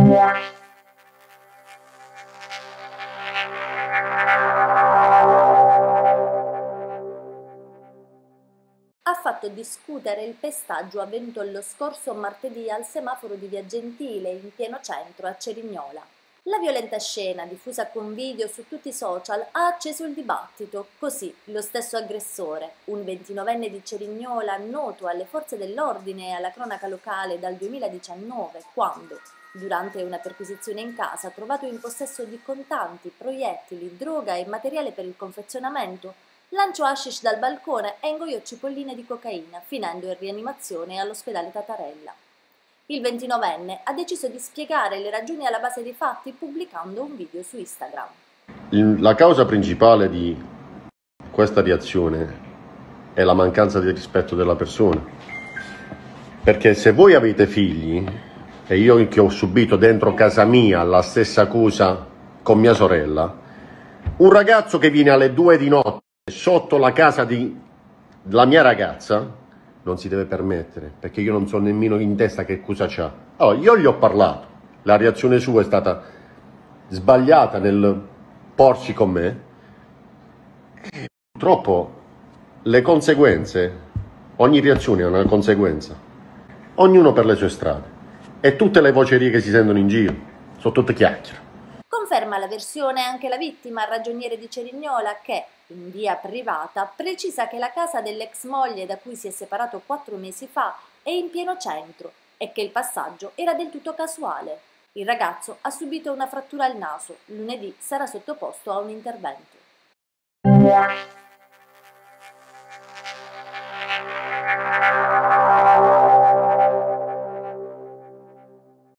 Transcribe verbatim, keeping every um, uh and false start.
Ha fatto discutere il pestaggio avvenuto lo scorso martedì al semaforo di Via Gentile, in pieno centro, a Cerignola. La violenta scena, diffusa con video su tutti i social, ha acceso il dibattito. Così, lo stesso aggressore, un ventinovenne di Cerignola, noto alle forze dell'ordine e alla cronaca locale dal duemiladiciannove, quando, durante una perquisizione in casa, trovato in possesso di contanti, proiettili, droga e materiale per il confezionamento, lanciò hashish dal balcone e ingoiò cipolline di cocaina, finendo in rianimazione all'ospedale Tatarella. Il ventinovenne ha deciso di spiegare le ragioni alla base dei fatti pubblicando un video su Instagram. La causa principale di questa reazione è la mancanza di rispetto della persona. Perché se voi avete figli, e io che ho subito dentro casa mia la stessa cosa con mia sorella, un ragazzo che viene alle due di notte sotto la casa della mia ragazza non si deve permettere, perché io non so nemmeno in testa che cosa c'ha. Allora, io gli ho parlato, la reazione sua è stata sbagliata nel porsi con me, e purtroppo le conseguenze, ogni reazione ha una conseguenza, ognuno per le sue strade, e tutte le vocerie che si sentono in giro sono tutte chiacchiere. Conferma la versione anche la vittima, ragioniere di Cerignola, che, in via privata, precisa che la casa dell'ex moglie da cui si è separato quattro mesi fa è in pieno centro e che il passaggio era del tutto casuale. Il ragazzo ha subito una frattura al naso, lunedì sarà sottoposto a un intervento.